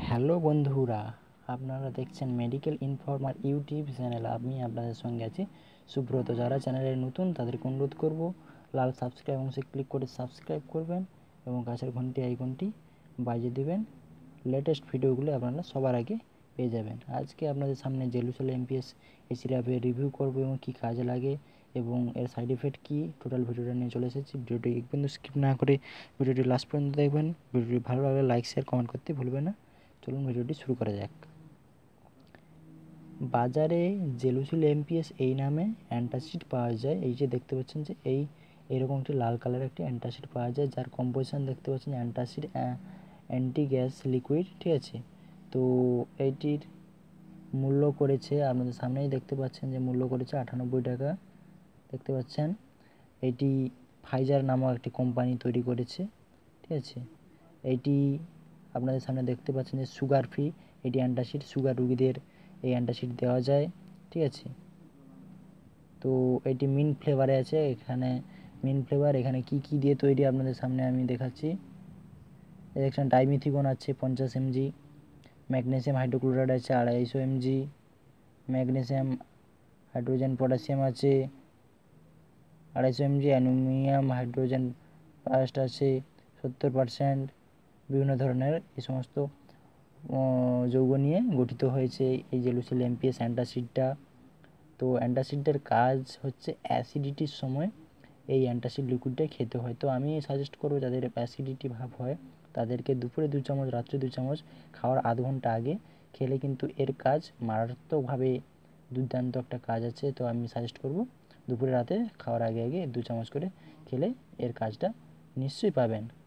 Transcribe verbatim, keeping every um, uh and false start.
Hello বন্ধুরা, আপনারা দেখছেন মেডিকেল ইনফরমার ইউটিউব চ্যানেল। আমি আপনাদের সঙ্গে আছি সুব্রত। যারা চ্যানেলে নতুন তাদেরকে অনুরোধ করব লাল সাবস্ক্রাইব অংশে ক্লিক করে সাবস্ক্রাইব করবেন এবং কাছের ঘন্টি আইকনটি বাজিয়ে দেবেন। লেটেস্ট ভিডিওগুলো আপনারা সবার আগে পেয়ে যাবেন। আজকে আপনাদের সামনে জেলুসেল এমপিএস এই সিরাপের রিভিউ করব এবং কী কাজে লাগে এবং এর সাইড এফেক্ট কী, টোটাল ভিডিওটা নিয়ে চলে এসেছি। ভিডিওটি কিন্তু স্কিপ না করে ভিডিওটি লাস্ট পর্যন্ত দেখবেন। ভিডিওটি ভালো লাগলে লাইক শেয়ার কমেন্ট করতে ভুলবেন না। চলুন ভিডিওটি শুরু করা যাক। বাজারে জেলুসিল এমপিএস এই নামে অ্যান্টাসিড পাওয়া যায়। এই যে দেখতে পাচ্ছেন যে এই এরকম একটি লাল কালারের একটি অ্যান্টাসিড পাওয়া যায়, যার কম্পোজিশন দেখতে পাচ্ছেন অ্যান্টাসিড অ্যান্টি গ্যাস লিকুইড, ঠিক আছে। তো এইটির মূল্য করেছে, আপনাদের সামনেই দেখতে পাচ্ছেন যে মূল্য করেছে আটানব্বই টাকা। দেখতে পাচ্ছেন এইটি ফাইজার নামক একটি কোম্পানি তৈরি করেছে, ঠিক আছে। এইটি আপনাদের সামনে দেখতে পাচ্ছেন যে সুগার ফ্রি এটি অ্যান্টাসিড, সুগার রুগীদের এই অ্যান্টাসিড দেওয়া যায়, ঠিক আছে। তো এটি মিন্ট ফ্লেভারে আছে। এখানে মিন্ট ফ্লেভার, এখানে কি কি দিয়ে তৈরি আপনাদের সামনে আমি দেখাচ্ছি। দেখছেন ডাইমিথিকন আছে পঞ্চাশ এমজি, ম্যাগনেসিয়াম হাইড্রোক্লোরাইড আছে আড়াইশো এমজি, ম্যাগনেসিয়াম হাইড্রোজেন পটাশিয়াম আছে আড়াইশো এমজি, অ্যালুমিনিয়াম হাইড্রোজেন পাস্ট আছে সত্তর পারসেন্ট। বিভিন্ন ধরনের এই সমস্ত যৌগ নিয়ে গঠিত হয়েছে এই জেলুসিল এমপিএস অ্যান্টাসিডটা। তো অ্যান্টাসিডের কাজ হচ্ছে অ্যাসিডিটির সময় এই অ্যান্টাসিড লিকুইডটা খেতে হয়। তো আমি সাজেস্ট করবো যাদের অ্যাসিডিটি ভাব হয় তাদেরকে দুপুরে দু চামচ, রাত্রে দু চামচ, খাওয়ার আধ ঘন্টা আগে খেলে কিন্তু এর কাজ মারাত্মকভাবে দুর্দান্ত একটা কাজ আছে। তো আমি সাজেস্ট করব দুপুরে রাতে খাওয়ার আগে আগে দু চামচ করে খেলে এর কাজটা নিশ্চয়ই পাবেন।